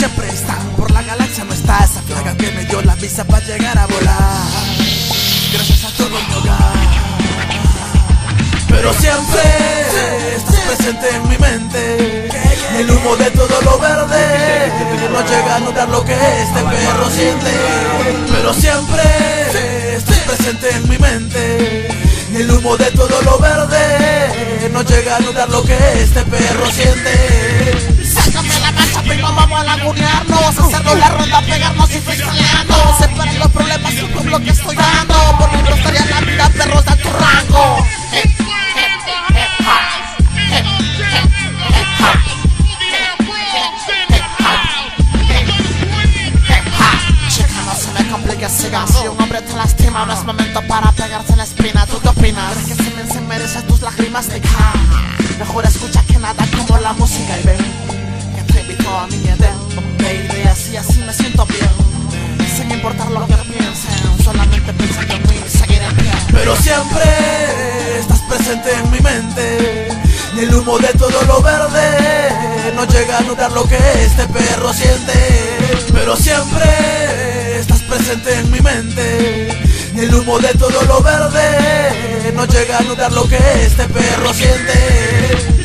siempre están por la galaxia. No está esa plaga que me dio la visa para llegar a volar. Gracias a todo mi hogar. Pero siempre estás presente en mi mente. El humo de todo lo verde no llega a notar lo que este perro siente. Pero siempre estás presente en mi mente. El humo de todo lo verde no llega a notar lo que este perro siente. Sácame la mancha, primo, vamos a lagunearnos, hacernos la ronda, pegarnos y freestyleando. Separar los problemas y un pueblo que estoy dando. Por mi estaría la vida, perros de tu rango. Chica, no se me complique, siga. Si un hombre te lastima, no es momento para pegarse en la espina. ¿Tú qué opinas? ¿Crees que se merecen tus lágrimas de cara? Mejor escucha que nada como la música y ven que te invito a mi Edén, baby, así me siento bien. Sin importar lo que piensen, solamente pensando en mí y seguir en pie. Pero siempre estás presente en mi mente. Y el humo de todo lo verde no llega a notar lo que este perro siente. Pero siempre estás presente en mi mente. Y el humo de todo lo verde no llega a notar lo que este perro siente.